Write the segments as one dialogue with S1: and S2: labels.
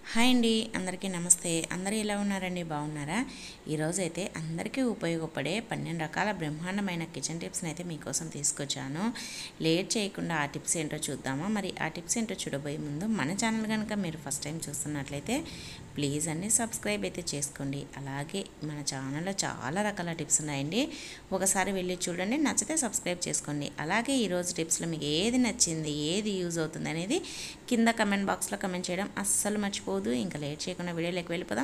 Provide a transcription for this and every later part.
S1: Hi అండి, అందరికీ నమస్తే. అందరూ ఎలా ఉన్నారండి? బాగున్నారా? ఈరోజు అయితే అందరికీ ఉపయోగపడే 12 రకాల బ్రహ్మాండమైన కిచెన్ టిప్స్ని అయితే మీకోసం తీసుకొచ్చాను. లేట్ చేయకుండా ఆ టిప్స్ ఏంటో చూద్దామా? మరి ఆ టిప్స్ ఏంటో చూడబోయే ముందు మన ఛానల్ కనుక మీరు ఫస్ట్ టైం చూస్తున్నట్లయితే ప్లీజ్ అన్ని సబ్స్క్రైబ్ అయితే చేసుకోండి. అలాగే మన ఛానల్లో చాలా రకాల టిప్స్ ఉన్నాయండి, ఒకసారి వెళ్ళి చూడండి. నచ్చితే సబ్స్క్రైబ్ చేసుకోండి. అలాగే ఈరోజు టిప్స్లో మీకు ఏది నచ్చింది, ఏది యూజ్ అవుతుంది అనేది కింద కమెంట్ బాక్స్లో కమెంట్ చేయడం అస్సలు మర్చిపోవద్దు. ఇంకా లేట్ చేయకుండా వీడియోలోకి వెళ్ళిపోదాం.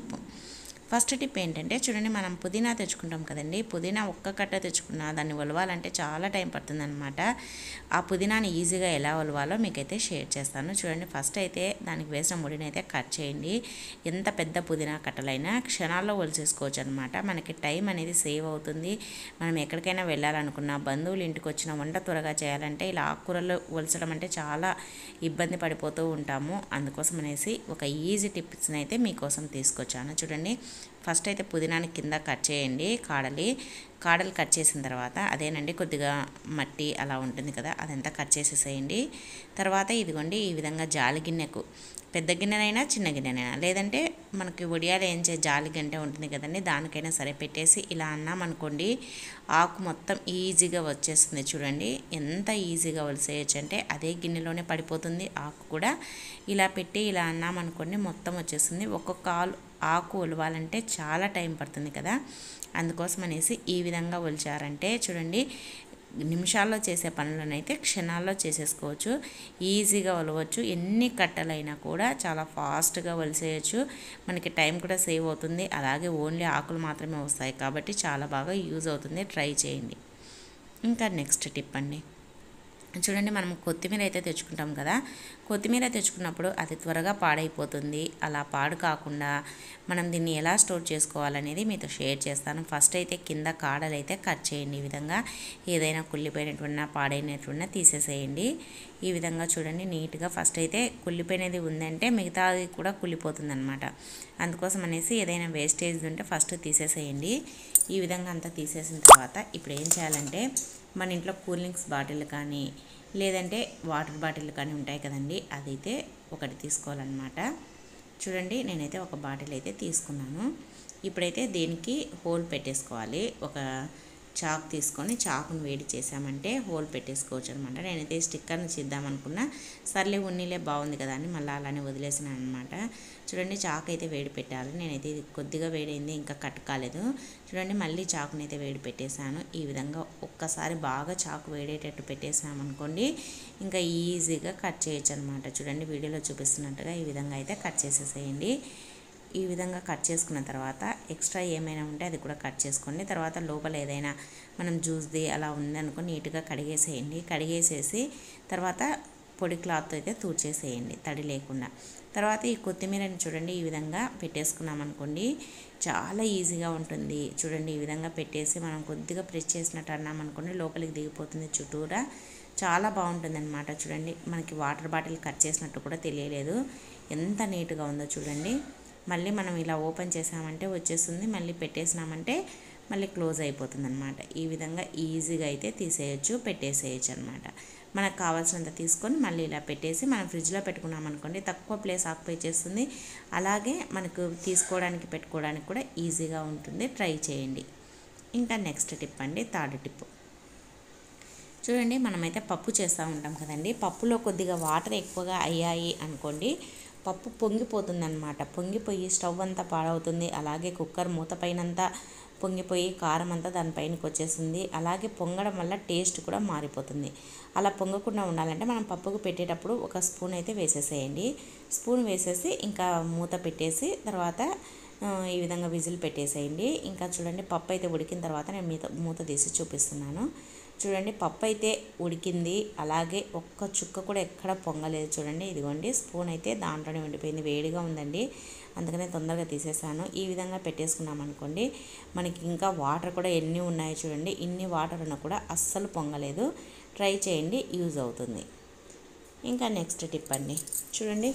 S1: ఫస్ట్ టిప్ ఏంటంటే చూడండి, మనం పుదీనా తెచ్చుకుంటాం కదండి. పుదీనా ఒక్క కట్ట తెచ్చుకున్నా దాన్ని ఒలవాలంటే చాలా టైం పడుతుందన్నమాట. ఆ పుదీనాని ఈజీగా ఎలా ఒలవాలో మీకైతే షేర్ చేస్తాను. చూడండి, ఫస్ట్ అయితే దానికి వేసిన ముడిని అయితే కట్ చేయండి. ఎంత పెద్ద పుదీనా కట్టలైనా క్షణాల్లో ఒలిసేసుకోవచ్చు అనమాట. మనకి టైం అనేది సేవ్ అవుతుంది. మనం ఎక్కడికైనా వెళ్ళాలనుకున్నా, బంధువులు ఇంటికి వచ్చిన వంట త్వరగా చేయాలంటే ఇలా ఆకుకూరలు ఒలచడం అంటే చాలా ఇబ్బంది పడిపోతూ ఉంటాము. అందుకోసం అనేసి ఒక ఈజీ టిప్స్ని అయితే మీకోసం తీసుకొచ్చాను. చూడండి, ఫస్ట్ అయితే పుదీనాని కింద కట్ చేయండి. కాడలు కట్ చేసిన తర్వాత అదేనండి కొద్దిగా మట్టి అలా ఉంటుంది కదా, అదంతా కట్ చేసేసేయండి. తర్వాత ఇదిగోండి ఈ విధంగా జాలి గిన్నెకు, పెద్ద గిన్నెనైనా చిన్న గిన్నెనైనా, లేదంటే మనకి వడియాలు వేయించే జాలి గంటే ఉంటుంది కదండి, దానికైనా సరే పెట్టేసి ఇలా అన్నామనుకోండి ఆకు మొత్తం ఈజీగా వచ్చేస్తుంది. చూడండి ఎంత ఈజీగా వలిసేయచ్చు అంటే అదే గిన్నెలోనే పడిపోతుంది ఆకు కూడా. ఇలా పెట్టి ఇలా అన్నామనుకోండి మొత్తం వచ్చేస్తుంది. ఒక్కొక్క ఆకు ఒలవాలంటే చాలా టైం పడుతుంది కదా, అందుకోసం అనేసి ఈ విధంగా ఒలిచారంటే చూడండి నిమిషాల్లో చేసే పనులనైతే క్షణాల్లో చేసేసుకోవచ్చు. ఈజీగా ఒలవచ్చు. ఎన్ని కట్టలైనా కూడా చాలా ఫాస్ట్గా ఒలిసేయచ్చు. మనకి టైం కూడా సేవ్ అవుతుంది. అలాగే ఓన్లీ ఆకులు మాత్రమే వస్తాయి కాబట్టి చాలా బాగా యూజ్ అవుతుంది. ట్రై చేయండి. ఇంకా నెక్స్ట్ టిప్ అండి, చూడండి మనం కొత్తిమీర అయితే తెచ్చుకుంటాం కదా. కొత్తిమీర తెచ్చుకున్నప్పుడు అది త్వరగా పాడైపోతుంది. అలా పాడు కాకుండా మనం దీన్ని ఎలా స్టోర్ చేసుకోవాలనేది మీతో షేర్ చేస్తాను. ఫస్ట్ అయితే కింద కాడలు అయితే కట్ చేయండి. ఈ విధంగా ఏదైనా కుళ్ళిపోయినట్టున్నా పాడైనట్టున్నా తీసేసేయండి. ఈ విధంగా చూడండి నీట్గా. ఫస్ట్ అయితే కుళ్ళిపోయినది ఉందంటే మిగతాది కూడా కుళ్ళిపోతుంది అనమాట. అందుకోసం అనేసి ఏదైనా వేస్టేజ్ ఉంటే ఫస్ట్ తీసేసేయండి. ఈ విధంగా అంతా తీసేసిన తర్వాత ఇప్పుడు ఏం చేయాలంటే మన ఇంట్లో కూల్ డ్రింక్స్ బాటిల్ కానీ లేదంటే వాటర్ బాటిల్ కానీ ఉంటాయి కదండి, అదైతే ఒకటి తీసుకోవాలన్నమాట. చూడండి నేనైతే ఒక బాటిల్ అయితే తీసుకున్నాను. ఇప్పుడైతే దీనికి హోల్ పెట్టేసుకోవాలి. ఒక చాక్ తీసుకొని చాకును వేడి చేసామంటే హోల్ పెట్టేసుకోవచ్చు అనమాట. నేనైతే స్టిక్కర్ని చేద్దామనుకున్నా, సర్లే ఉన్నీలే బాగుంది కదా అని మళ్ళీ అలానే వదిలేసినాను అనమాట. చూడండి చాకు అయితే వేడి పెట్టాలి. నేనైతే ఇది కొద్దిగా వేడైంది, ఇంకా కట్ కాలేదు. చూడండి మళ్ళీ చాకుని అయితే వేడి పెట్టేశాను. ఈ విధంగా ఒక్కసారి బాగా చాకు వేడేటట్టు పెట్టేసామనుకోండి ఇంకా ఈజీగా కట్ చేయొచ్చు అనమాట. చూడండి వీడియోలో చూపిస్తున్నట్టుగా ఈ విధంగా అయితే కట్ చేసేసేయండి. ఈ విధంగా కట్ చేసుకున్న తర్వాత ఎక్స్ట్రా ఏమైనా ఉంటే అది కూడా కట్ చేసుకోండి. తర్వాత లోపల ఏదైనా మనం జ్యూస్ది అలా ఉందనుకో నీట్గా కడిగేసేయండి. కడిగేసేసి తర్వాత పొడి క్లాత్ అయితే తూడ్చేసేయండి తడి లేకుండా. తర్వాత ఈ కొత్తిమీరని చూడండి ఈ విధంగా పెట్టేసుకున్నామనుకోండి చాలా ఈజీగా ఉంటుంది. చూడండి ఈ విధంగా పెట్టేసి మనం కొద్దిగా ప్రెస్ చేసినట్టు అన్నామనుకోండి లోపలికి దిగిపోతుంది చుట్టూరా. చాలా బాగుంటుంది అనమాట. చూడండి మనకి వాటర్ బాటిల్ కట్ చేసినట్టు కూడా తెలియలేదు. ఎంత నీట్గా ఉందో చూడండి. మళ్ళీ మనం ఇలా ఓపెన్ చేసామంటే వచ్చేస్తుంది, మళ్ళీ పెట్టేసినామంటే మళ్ళీ క్లోజ్ అయిపోతుంది అనమాట. ఈ విధంగా ఈజీగా అయితే తీసేయచ్చు, పెట్టేసేయచ్చు అనమాట. మనకు కావాల్సినంత తీసుకొని మళ్ళీ ఇలా పెట్టేసి మనం ఫ్రిడ్జ్లో పెట్టుకున్నాం అనుకోండి తక్కువ ప్లేస్ ఆక్యుపై చేస్తుంది. అలాగే మనకు తీసుకోవడానికి పెట్టుకోవడానికి కూడా ఈజీగా ఉంటుంది. ట్రై చేయండి. ఇంకా నెక్స్ట్ టిప్ అండి, థర్డ్ టిప్. చూడండి మనమైతే పప్పు చేస్తూ ఉంటాం కదండి. పప్పులో కొద్దిగా వాటర్ ఎక్కువగా అయ్యాయి అనుకోండి పప్పు పొంగిపోతుందన్నమాట. పొంగిపోయి స్టవ్ అంతా పాడవుతుంది. అలాగే కుక్కర్ మూత పైనంతా పొంగిపోయి కారం అంతా దానిపైనకి వచ్చేస్తుంది. అలాగే పొంగడం వల్ల టేస్ట్ కూడా మారిపోతుంది. అలా పొంగకుండా ఉండాలంటే మనం పప్పుకు పెట్టేటప్పుడు ఒక స్పూన్ అయితే వేసేసేయండి. స్పూన్ వేసేసి ఇంకా మూత పెట్టేసి తర్వాత ఈ విధంగా విజిల్ పెట్టేసేయండి. ఇంకా చూడండి పప్పు అయితే ఉడికిన తర్వాత నేను మూత తీసి చూపిస్తున్నాను. చూడండి పప్పు అయితే ఉడికింది, అలాగే ఒక్క చుక్క కూడా ఎక్కడ పొంగలేదు. చూడండి ఇదిగోండి స్పూన్ అయితే దాంట్లోనే ఉండిపోయింది, వేడిగా ఉందండి, అందుకనే తొందరగా తీసేసాను. ఈ విధంగా పెట్టేసుకున్నాం అనుకోండి మనకి ఇంకా వాటర్ కూడా ఎన్ని ఉన్నాయి చూడండి, ఇన్ని వాటర్ ఉన్నా కూడా అస్సలు పొంగలేదు. ట్రై చేయండి, యూజ్ అవుతుంది. ఇంకా నెక్స్ట్ టిప్ అండి, చూడండి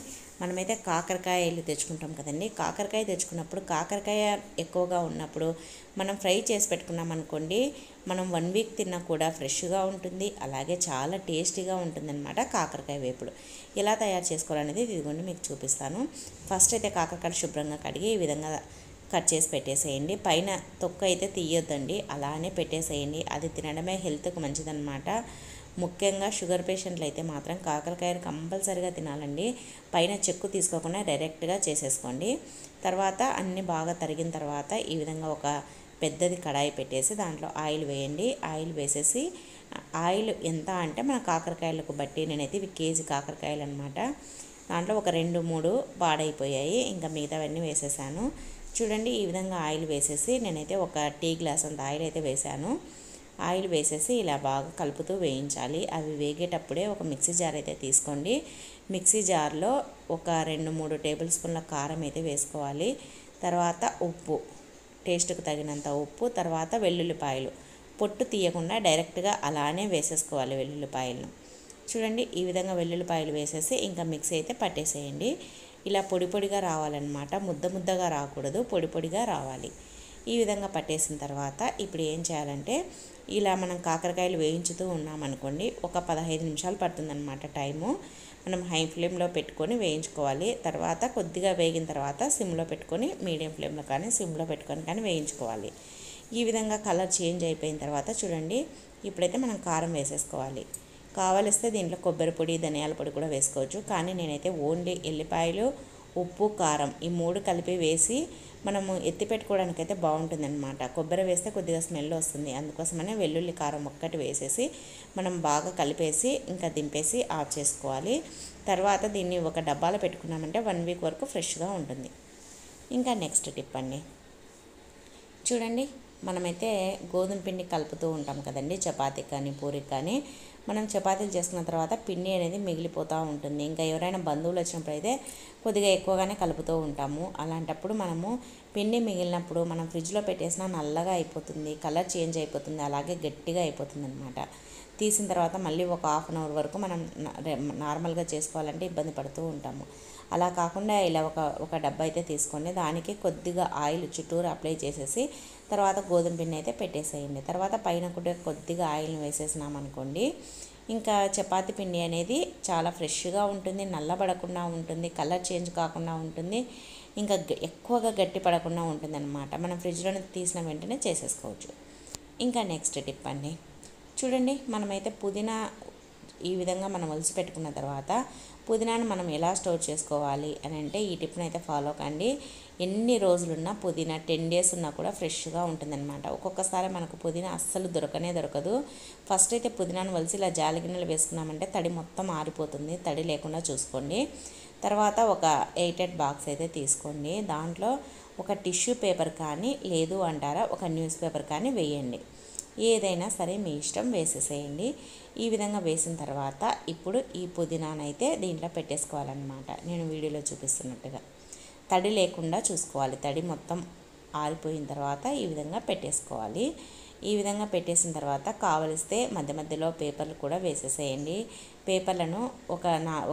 S1: మనమైతే కాకరకాయలు తెచ్చుకుంటాం కదండి. కాకరకాయ తెచ్చుకున్నప్పుడు కాకరకాయ ఎక్కువగా ఉన్నప్పుడు మనం ఫ్రై చేసి పెట్టుకున్నాం అనుకోండి, మనం 1 వీక్ తిన్నా కూడా ఫ్రెష్గా ఉంటుంది, అలాగే చాలా టేస్టీగా ఉంటుందన్నమాట కాకరకాయ వేపుడు. ఎలా తయారు చేసుకోవాలనేది ఇదిగోండి మీకు చూపిస్తాను. ఫస్ట్ అయితే కాకరకాయ శుభ్రంగా కడిగి ఈ విధంగా కట్ చేసి పెట్టేసేయండి. పైన తొక్క అయితే తీయొద్దండి, అలానే పెట్టేసేయండి. అది తినడమే హెల్త్కి మంచిదన్నమాట. ముఖ్యంగా షుగర్ పేషెంట్లు అయితే మాత్రం కాకరకాయలు కంపల్సరీగా తినాలండి. పైన చెక్కు తీసుకోకుండా డైరెక్ట్గా చేసేసుకోండి. తర్వాత అన్నీ బాగా తరిగిన తర్వాత ఈ విధంగా ఒక పెద్దది కడాయి పెట్టేసి దాంట్లో ఆయిల్ వేయండి. ఆయిల్ వేసేసి ఆయిల్ ఎంత అంటే మన కాకరకాయలకు బట్టి, నేనైతే ఇవి కేజీ కాకరకాయలు అనమాట. దాంట్లో ఒక 2-3 పాడైపోయాయి, ఇంకా మిగతావన్నీ వేసేసాను. చూడండి ఈ విధంగా ఆయిల్ వేసేసి నేనైతే ఒక టీ గ్లాస్ అంత ఆయిల్ అయితే వేసాను. ఆయిల్ వేసేసి ఇలా బాగా కలుపుతూ వేయించాలి. అవి వేగేటప్పుడే ఒక మిక్సీ జార్ అయితే తీసుకోండి. మిక్సీ జార్లో ఒక 2-3 టేబుల్ స్పూన్ల కారం అయితే వేసుకోవాలి. తర్వాత ఉప్పు, టేస్ట్కి తగినంత ఉప్పు, తర్వాత వెల్లుల్లిపాయలు పొట్టు తీయకుండా డైరెక్ట్గా అలానే వేసేసుకోవాలి వెల్లుల్లిపాయలను. చూడండి ఈ విధంగా వెల్లుల్లిపాయలు వేసేసి ఇంకా మిక్సీ అయితే పట్టేసేయండి. ఇలా పొడి పొడిగా రావాలన్నమాట, ముద్ద ముద్దగా రాకూడదు, పొడి పొడిగా రావాలి. ఈ విధంగా పట్టేసిన తర్వాత ఇప్పుడు ఏం చేయాలంటే, ఇలా మనం కాకరకాయలు వేయించుతూ ఉన్నామనుకోండి, ఒక 15 నిమిషాలు పడుతుందన్నమాట టైము. మనం హై ఫ్లేమ్లో పెట్టుకొని వేయించుకోవాలి. తర్వాత కొద్దిగా వేగిన తర్వాత సిమ్లో పెట్టుకొని, మీడియం ఫ్లేమ్లో కానీ సిమ్లో పెట్టుకొని కానీ వేయించుకోవాలి. ఈ విధంగా కలర్ చేంజ్ అయిపోయిన తర్వాత చూడండి ఇప్పుడైతే మనం కారం వేసేసుకోవాలి. కావలిస్తే దీంట్లో కొబ్బరి పొడి, ధనియాల పొడి కూడా వేసుకోవచ్చు. కానీ నేనైతే ఓన్లీ ఎల్లిపాయలు, ఉప్పు, కారం ఈ 3 కలిపి వేసి మనము ఎత్తి పెట్టుకోవడానికైతే బాగుంటుందన్నమాట. కొబ్బరి వేస్తే కొద్దిగా స్మెల్ వస్తుంది, అందుకోసమనే వెల్లుల్లి కారం ఒక్కటి వేసేసి మనం బాగా కలిపేసి ఇంకా దింపేసి ఆఫ్ చేసుకోవాలి. తర్వాత దీన్ని ఒక డబ్బాలో పెట్టుకున్నామంటే 1 వీక్ వరకు ఫ్రెష్గా ఉంటుంది. ఇంకా నెక్స్ట్ టిప్ అండి, చూడండి మనమైతే గోధుమ పిండి కలుపుతూ ఉంటాం కదండి, చపాతీ కానీ పూరికి కానీ. మనం చపాతీలు చేసుకున్న తర్వాత పిండి అనేది మిగిలిపోతూ ఉంటుంది. ఇంకా ఎవరైనా బంధువులు వచ్చినప్పుడు అయితే కొద్దిగా ఎక్కువగానే కలుపుతూ ఉంటాము. అలాంటప్పుడు మనము పిండి మిగిలినప్పుడు మనం ఫ్రిడ్జ్లో పెట్టేసినా నల్లగా అయిపోతుంది, కలర్ చేంజ్ అయిపోతుంది, అలాగే గట్టిగా అయిపోతుంది అనమాట. తీసిన తర్వాత మళ్ళీ ఒక హాఫ్ అన్ అవర్ వరకు మనం నార్మల్గా చేసుకోవాలంటే ఇబ్బంది పడుతూ ఉంటాము. అలా కాకుండా ఇలా ఒక డబ్బా అయితే తీసుకోండి, దానికి కొద్దిగా ఆయిల్ చుట్టూరు అప్లై చేసేసి తర్వాత గోధుమ పిండి అయితే పెట్టేసేయండి. తర్వాత పైన కూడా కొద్దిగా ఆయిల్ని వేసేసినామనుకోండి, ఇంకా చపాతీ పిండి అనేది చాలా ఫ్రెష్గా ఉంటుంది, నల్లబడకుండా ఉంటుంది, కలర్ చేంజ్ కాకుండా ఉంటుంది, ఇంకా ఎక్కువగా గట్టి పడకుండా ఉంటుంది అనమాట. మనం ఫ్రిడ్జ్లో తీసిన వెంటనే చేసేసుకోవచ్చు. ఇంకా నెక్స్ట్ టిప్ అండి, చూడండి మనమైతే పుదీనా ఈ విధంగా మనం ఒలిసి పెట్టుకున్న తర్వాత పుదీనాను మనం ఎలా స్టోర్ చేసుకోవాలి అని అంటే ఈ టిప్ని అయితే ఫాలో కండి. ఎన్ని రోజులున్నా పుదీనా 10 డేస్ ఉన్నా కూడా ఫ్రెష్గా ఉంటుందన్నమాట. ఒక్కొక్కసారి మనకు పుదీనా అస్సలు దొరకదు. ఫస్ట్ అయితే పుదీనాను వలిసి ఇలా జాలి గిన్నెలు వేసుకున్నామంటే తడి మొత్తం ఆరిపోతుంది, తడి లేకుండా చూసుకోండి. తర్వాత ఒక ఎయిటెడ్ బాక్స్ అయితే తీసుకోండి, దాంట్లో ఒక టిష్యూ పేపర్ కానీ లేదు అంటారా ఒక న్యూస్ పేపర్ కానీ వేయండి. ఏదైనా సరే మీ ఇష్టం, వేసేసేయండి. ఈ విధంగా వేసిన తర్వాత ఇప్పుడు ఈ పుదీనానైతే దీంట్లో పెట్టేసుకోవాలన్నమాట. నేను వీడియోలో చూపిస్తున్నట్టుగా తడి లేకుండా చూసుకోవాలి. తడి మొత్తం ఆరిపోయిన తర్వాత ఈ విధంగా పెట్టేసుకోవాలి. ఈ విధంగా పెట్టేసిన తర్వాత కావలిస్తే మధ్య మధ్యలో పేపర్లు కూడా వేసేసేయండి. పేపర్లను ఒక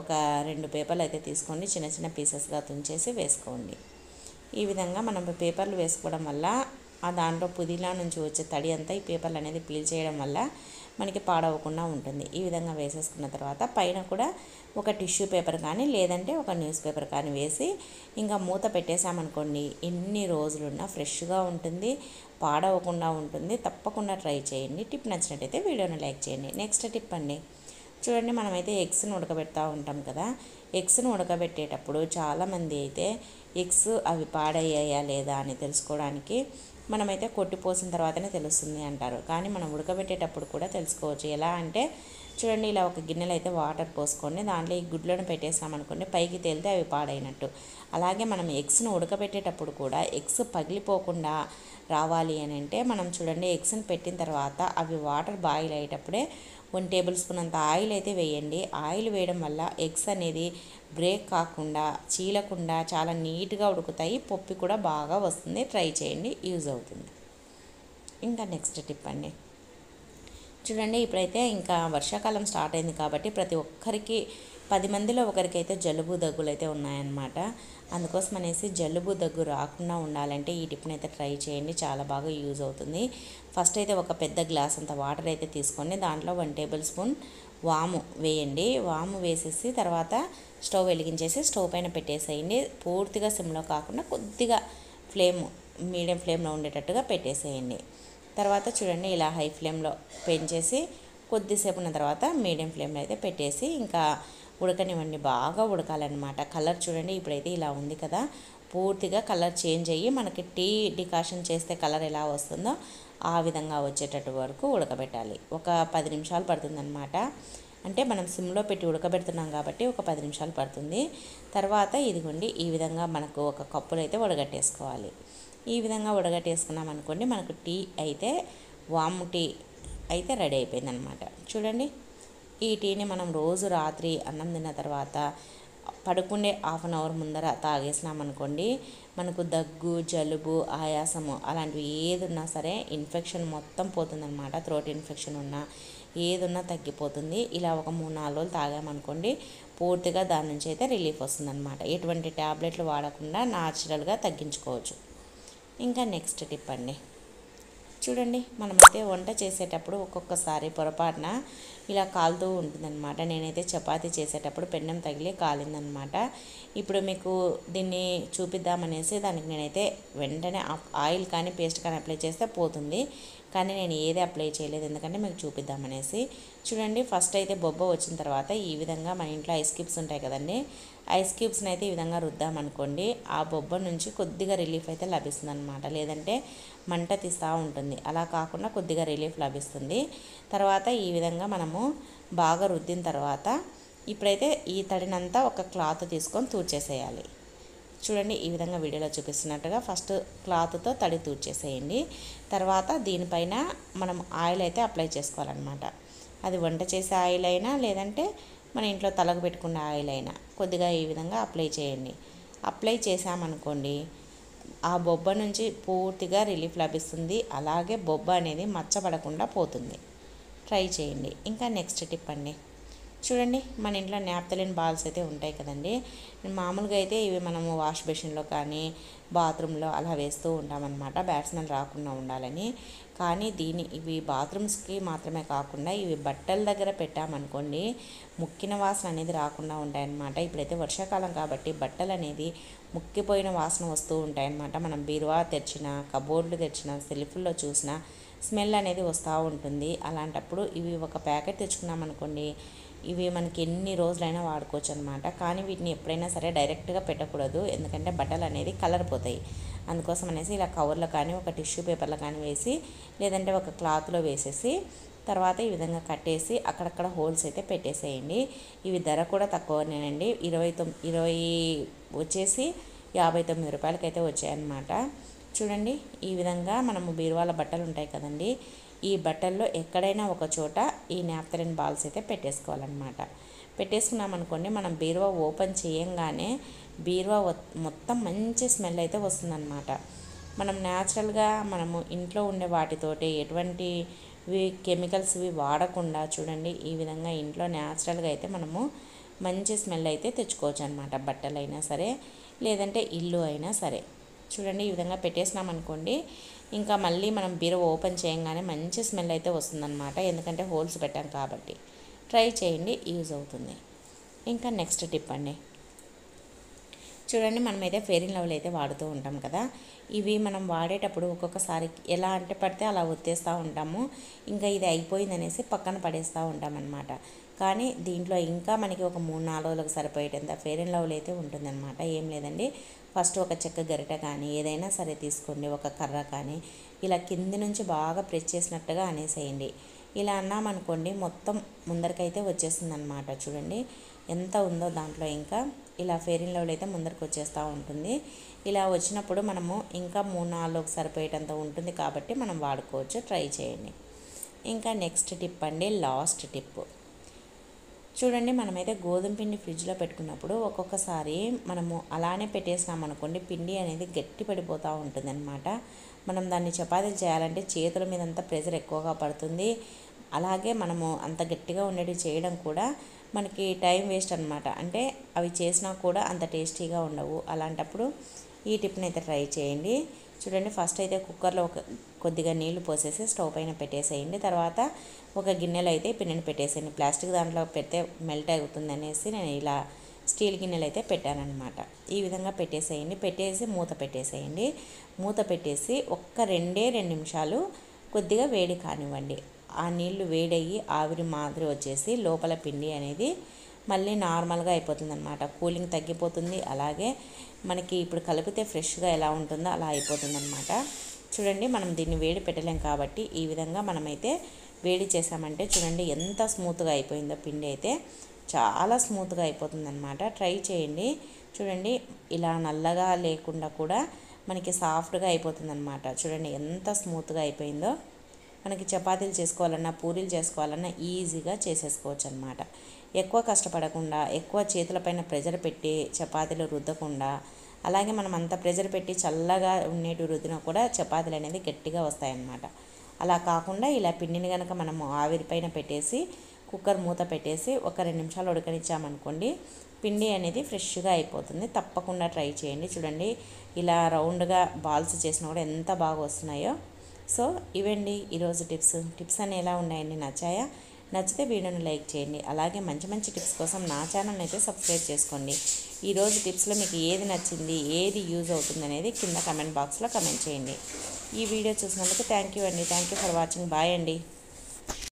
S1: 2 పేపర్లు అయితే తీసుకోండి, చిన్న చిన్న పీసెస్గా తుంచేసి వేసుకోండి. ఈ విధంగా మనం పేపర్లు వేసుకోవడం వల్ల ఆ దాంట్లో పుదీనా నుంచి వచ్చే తడి అంతా ఈ పేపర్లు అనేది పీల్ చేయడం వల్ల మనకి పాడవకుండా ఉంటుంది. ఈ విధంగా వేసేసుకున్న తర్వాత పైన కూడా ఒక టిష్యూ పేపర్ కానీ లేదంటే ఒక న్యూస్ పేపర్ కానీ వేసి ఇంకా మూత పెట్టేసామనుకోండి, ఎన్ని రోజులున్నా ఫ్రెష్గా ఉంటుంది, పాడవకుండా ఉంటుంది. తప్పకుండా ట్రై చేయండి. టిప్ నచ్చినట్టయితే వీడియోని లైక్ చేయండి. నెక్స్ట్ టిప్ అండి, చూడండి మనమైతే ఎగ్స్ని ఉడకబెడతా ఉంటాం కదా. ఎగ్స్ని ఉడకబెట్టేటప్పుడు చాలామంది అయితే ఎగ్స్ అవి పాడయ్యాయా లేదా అని తెలుసుకోవడానికి మనమైతే కొట్టిపోసిన తర్వాతనే తెలుస్తుంది అంటారు. కానీ మనం ఉడకబెట్టేటప్పుడు కూడా తెలుసుకోవచ్చు. ఎలా అంటే చూడండి, ఇలా ఒక గిన్నెలో అయితే వాటర్ పోసుకోండి, దాంట్లో ఈ గుడ్లను పెట్టేసామనుకోండి, పైకి తేలితే అవి పాడైనట్టు. అలాగే మనం ఎగ్స్ను ఉడకబెట్టేటప్పుడు కూడా ఎగ్స్ పగిలిపోకుండా రావాలి అని అంటే మనం చూడండి ఎగ్స్ని పెట్టిన తర్వాత అవి వాటర్ బాయిల్ అయ్యేటప్పుడే 1 టేబుల్ స్పూన్ అంత ఆయిల్ అయితే వేయండి. ఆయిల్ వేయడం వల్ల ఎగ్స్ అనేది బ్రేక్ కాకుండా, చీలకుండా చాలా నీట్గా ఉడుకుతాయి. పప్పు కూడా బాగా వస్తుంది. ట్రై చేయండి, యూజ్ అవుతుంది. ఇంకా నెక్స్ట్ టిప్ అండి, చూడండి ఇప్పుడైతే ఇంకా వర్షాకాలం స్టార్ట్ అయింది కాబట్టి ప్రతి ఒక్కరికి 10 మందిలో ఒకరికైతే జలుబు దగ్గులు అయితే ఉన్నాయన్నమాట. అందుకోసం అనేసి జలుబు దగ్గు రాకుండా ఉండాలంటే ఈ టిప్ని అయితే ట్రై చేయండి, చాలా బాగా యూజ్ అవుతుంది. ఫస్ట్ అయితే ఒక పెద్ద గ్లాస్ అంత వాటర్ అయితే తీసుకోండి, దాంట్లో 1 టేబుల్ స్పూన్ వాము వేయండి. వాము వేసేసి తర్వాత స్టవ్ వెలిగించేసి స్టవ్ పైన పెట్టేసేయండి. పూర్తిగా సిమ్లో కాకుండా కొద్దిగా మీడియం ఫ్లేమ్లో ఉండేటట్టుగా పెట్టేసేయండి. తర్వాత చూడండి ఇలా హై ఫ్లేమ్లో పెంచేసి కొద్దిసేపు ఉన్న తర్వాత మీడియం ఫ్లేమ్లో అయితే పెట్టేసి ఇంకా ఉడకనివ్వండి, బాగా ఉడకాలన్నమాట. కలర్ చూడండి ఇప్పుడైతే ఇలా ఉంది కదా, పూర్తిగా కలర్ చేంజ్ అయ్యి మనకి టీ డికాషన్ చేస్తే కలర్ ఎలా వస్తుందో ఆ విధంగా వచ్చేటట్టు వరకు ఉడకబెట్టాలి. ఒక 10 నిమిషాలు పడుతుందన్నమాట. అంటే మనం సిమ్లో పెట్టి ఉడకబెడుతున్నాం కాబట్టి ఒక 10 నిమిషాలు పడుతుంది. తర్వాత ఇదిగోండి ఈ విధంగా మనకు ఒక కప్పులో అయితే వడగట్టేసుకోవాలి. ఈ విధంగా వడగట్టేసుకున్నాం అనుకోండి, మనకు టీ అయితే వాము టీ అయితే రెడీ అయిపోయిందనమాట. చూడండి ఈ టీని మనం రోజు రాత్రి అన్నం తిన్న తర్వాత పడుకునే హాఫ్ అన్ అవర్ ముందర తాగేసినామనుకోండి, మనకు దగ్గు, జలుబు, ఆయాసము అలాంటివి ఏది ఉన్నా సరే ఇన్ఫెక్షన్ మొత్తం పోతుందన్నమాట. థ్రోట్ ఇన్ఫెక్షన్ ఉన్నా ఏదున్నా తగ్గిపోతుంది. ఇలా ఒక 3-4 రోజులు తాగామనుకోండి, పూర్తిగా దాని నుంచి అయితే రిలీఫ్ వస్తుందన్నమాట. ఎటువంటి ట్యాబ్లెట్లు వాడకుండా న్యాచురల్గా తగ్గించుకోవచ్చు. ఇంకా నెక్స్ట్ టిప్ అండి, చూడండి మనమైతే వంట చేసేటప్పుడు ఒక్కొక్కసారి పొరపాటున ఇలా కాలుతూ ఉంటుందన్నమాట. నేనైతే చపాతీ చేసేటప్పుడు పెన్నం తగిలి కాలిందనమాట. ఇప్పుడు మీకు దీన్ని చూపిద్దామనేసి దానికి నేనైతే వెంటనే ఆయిల్ కానీ పేస్ట్ కానీ అప్లై చేస్తే పోతుంది, కానీ నేను ఏది అప్లై చేయలేదు ఎందుకంటే మీకు చూపిద్దామనేసి. చూడండి ఫస్ట్ అయితే బొబ్బ వచ్చిన తర్వాత ఈ విధంగా మన ఇంట్లో ఐస్ క్యూబ్స్ ఉంటాయి కదండి, ఐస్ క్యూబ్స్ని అయితే ఈ విధంగా రుద్దామనుకోండి, ఆ బొబ్బ నుంచి కొద్దిగా రిలీఫ్ అయితే లభిస్తుంది అనమాట. లేదంటే మంట తీస్తూ ఉంటుంది, అలా కాకుండా కొద్దిగా రిలీఫ్ లభిస్తుంది. తర్వాత ఈ విధంగా మనము బాగా రుద్దిన తర్వాత ఇప్పుడైతే ఈ తడినంతా ఒక క్లాత్ తీసుకొని తూడ్చేసేయాలి. చూడండి ఈ విధంగా వీడియోలో చూపిస్తున్నట్టుగా ఫస్ట్ క్లాత్తో తడి తూడ్చేసేయండి. తర్వాత దీనిపైన మనం ఆయిల్ అయితే అప్లై చేసుకోవాలన్నమాట. అది వంట చేసే ఆయిల్ అయినా లేదంటే మన ఇంట్లో తలకు పెట్టుకునే ఆయిల్ అయినా కొద్దిగా ఈ విధంగా అప్లై చేయండి. అప్లై చేసామనుకోండి, ఆ బొబ్బ నుంచి పూర్తిగా రిలీఫ్ లభిస్తుంది. అలాగే బొబ్బ అనేది మచ్చపడకుండా పోతుంది. ట్రై చేయండి. ఇంకా నెక్స్ట్ టిప్ అండి, చూడండి మన ఇంట్లో నాప్థలిన్ బాల్స్ అయితే ఉంటాయి కదండి. మామూలుగా అయితే ఇవి మనము వాష్ బేసిన్లో కానీ బాత్రూంలో అలా వేస్తూ ఉంటామన్నమాట, బ్యాడ్ స్మెల్ రాకుండా ఉండాలని. కానీ ఇవి బాత్రూమ్స్కి మాత్రమే కాకుండా ఇవి బట్టల దగ్గర పెట్టామనుకోండి, ముక్కిన వాసన అనేది రాకుండా ఉంటాయన్నమాట. ఇప్పుడైతే వర్షాకాలం కాబట్టి బట్టలు అనేది ముక్కిపోయిన వాసన వస్తూ ఉంటాయన్నమాట. మనం బీరువా తెరిచిన, కబోర్డులు తెరిచిన, సెల్ఫ్లో చూసిన స్మెల్ అనేది వస్తూ ఉంటుంది. అలాంటప్పుడు ఇవి ఒక ప్యాకెట్ తెచ్చుకున్నామనుకోండి, ఇవి మనకి ఎన్ని రోజులైనా వాడుకోవచ్చు అనమాట. కానీ వీటిని ఎప్పుడైనా సరే డైరెక్ట్గా పెట్టకూడదు, ఎందుకంటే బట్టలు అనేది కలర్ పోతాయి. అందుకోసం అనేసి ఇలా కవర్లో కానీ ఒక టిష్యూ పేపర్లో కానీ వేసి లేదంటే ఒక క్లాత్లో వేసేసి తర్వాత ఈ విధంగా కట్టేసి అక్కడక్కడ హోల్స్ అయితే పెట్టేసేయండి. ఇవి ధర కూడా తక్కువనేనండి, 20 వచ్చేసి 59 రూపాయలకైతే వచ్చాయన్నమాట. చూడండి ఈ విధంగా మనము బీరువాల బట్టలు ఉంటాయి కదండి, ఈ బట్టల్లో ఎక్కడైనా ఒక చోట ఈ నాప్థలిన్ బాల్స్ అయితే పెట్టేసుకోవాలన్నమాట. పెట్టేసుకున్నామనుకోండి, మనం బీరువా ఓపెన్ చేయంగానే బీరువా మొత్తం మంచి స్మెల్ అయితే వస్తుందన్నమాట. మనం న్యాచురల్గా మనము ఇంట్లో ఉండే వాటితోటి ఎటువంటి కెమికల్స్వి వాడకుండా చూడండి ఈ విధంగా ఇంట్లో న్యాచురల్గా అయితే మనము మంచి స్మెల్ అయితే తెచ్చుకోవచ్చు అనమాట. బట్టలైనా సరే లేదంటే ఇల్లు అయినా సరే. చూడండి ఈ విధంగా పెట్టేసినామనుకోండి, ఇంకా మళ్ళీ మనం బీరువా ఓపెన్ చేయగానే మంచి స్మెల్ అయితే వస్తుందన్నమాట, ఎందుకంటే హోల్స్ పెట్టాం కాబట్టి. ట్రై చేయండి, యూజ్ అవుతుంది. ఇంకా నెక్స్ట్ టిప్ అండి, చూడండి మనమైతే ఫెయిర్ అండ్ లవ్లీ అయితే వాడుతూ ఉంటాం కదా, ఇవి మనం వాడేటప్పుడు ఒక్కొక్కసారి ఎలా అంటే పడితే అలా ఒత్తేస్తూ ఉంటాము, ఇంకా ఇది అయిపోయిందనేసి పక్కన పడేస్తూ ఉంటామన్నమాట. కానీ దీంట్లో ఇంకా మనకి ఒక 3-4 రోజులకు సరిపోయేటంత ఫెయిర్ అండ్ లవ్లీ అయితే ఉంటుందన్నమాట. ఏం లేదండి, ఫస్ట్ ఒక చెక్క గరిట కానీ ఏదైనా సరే తీసుకోండి, ఒక కర్ర కానీ ఇలా కింది నుంచి బాగా ప్రెస్ చేసినట్టుగా అనేసేయండి. ఇలా అన్నామనుకోండి మొత్తం ముందరికైతే వచ్చేస్తుంది అనమాట. చూడండి ఎంత ఉందో దాంట్లో, ఇంకా ఇలా ఫెయిర్ అండ్ లవ్లీ అయితే ముందరికి వచ్చేస్తూ ఉంటుంది. ఇలా వచ్చినప్పుడు మనము ఇంకా 3-4 రోజులకు సరిపోయేటంత ఉంటుంది కాబట్టి మనం వాడుకోవచ్చు. ట్రై చేయండి. ఇంకా నెక్స్ట్ టిప్ అండి, లాస్ట్ టిప్. చూడండి మనమైతే గోధుమ పిండి ఫ్రిడ్జ్లో పెట్టుకున్నప్పుడు ఒక్కొక్కసారి మనము అలానే పెట్టేసినామనుకోండి, పిండి అనేది గట్టి పడిపోతూ ఉంటుందన్నమాట. మనం దాన్ని చపాతీలు చేయాలంటే చేతుల మీద అంతా ప్రెషర్ ఎక్కువగా పడుతుంది. అలాగే మనము అంత గట్టిగా ఉండేవి చేయడం కూడా మనకి టైం వేస్ట్ అనమాట. అంటే అవి చేసినా కూడా అంత టేస్టీగా ఉండవు. అలాంటప్పుడు ఈ టిప్ని అయితే ట్రై చేయండి. చూడండి, ఫస్ట్ అయితే కుక్కర్లో కొద్దిగా నీళ్లు పోసేసి స్టవ్ పైన పెట్టేసేయండి. తర్వాత ఒక గిన్నెలో అయితే పిండిని పెట్టేసేయండి. ప్లాస్టిక్ దాంట్లో పెడితే మెల్ట్ అవుతుంది అనేసి నేను ఇలా స్టీల్ గిన్నెలు అయితే పెట్టానమాట. ఈ విధంగా పెట్టేసేయండి. పెట్టేసి మూత పెట్టేసేయండి. మూత పెట్టేసి ఒక్క 2 నిమిషాలు కొద్దిగా వేడి కానివ్వండి. ఆ నీళ్లు వేడయ్యి ఆవిరి మాదిరి వచ్చేసి లోపల పిండి అనేది మళ్ళీ నార్మల్గా అయిపోతుంది అనమాట. కూలింగ్ తగ్గిపోతుంది. అలాగే మనకి ఇప్పుడు కలిపితే ఫ్రెష్గా ఎలా ఉంటుందో అలా అయిపోతుంది అనమాట. చూడండి, మనం దీన్ని వేడి పెట్టలేం కాబట్టి ఈ విధంగా మనమైతే వేడి చేసామంటే చూడండి ఎంత స్మూత్గా అయిపోయిందో. పిండి అయితే చాలా స్మూత్గా అయిపోతుందన్నమాట. ట్రై చేయండి. చూడండి, ఇలా నల్లగా లేకుండా కూడా మనకి సాఫ్ట్గా అయిపోతుందన్నమాట. చూడండి ఎంత స్మూత్గా అయిపోయిందో. మనకి చపాతీలు చేసుకోవాలన్నా పూరీలు చేసుకోవాలన్నా ఈజీగా చేసేసుకోవచ్చు అనమాట. ఎక్కువ కష్టపడకుండా, ఎక్కువ చేతులపైన ప్రెజర్ పెట్టి చపాతీలు రుద్దకుండా, అలాగే మనం అంత ప్రెజర్ పెట్టి చల్లగా ఉండేటి రుద్దినా కూడా చపాతీలు అనేది గట్టిగా వస్తాయన్నమాట. అలా కాకుండా ఇలా పిండిని కనుక మనము ఆవిరిపైన పెట్టేసి కుక్కర్ మూత పెట్టేసి ఒక 2 నిమిషాలు ఉడకనిచ్చామనుకోండి, పిండి అనేది ఫ్రెష్గా అయిపోతుంది. తప్పకుండా ట్రై చేయండి. చూడండి, ఇలా రౌండ్గా బాల్స్ చేసినా కూడా ఎంత బాగా వస్తున్నాయో. సో ఇవండి ఈరోజు టిప్స్ అన్నీ ఎలా ఉన్నాయండి? నచ్చాయా? నచ్చితే వీడియోని లైక్ చేయండి. అలాగే మంచి మంచి టిప్స్ కోసం నా ఛానల్ని అయితే సబ్స్క్రైబ్ చేసుకోండి. ఈరోజు టిప్స్లో మీకు ఏది నచ్చింది, ఏది యూజ్ అవుతుంది అనేది కింద కమెంట్ బాక్స్లో కమెంట్ చేయండి. ఈ వీడియో చూసినందుకు థ్యాంక్ యూ అండి. Thank you for watching. Bye అండి.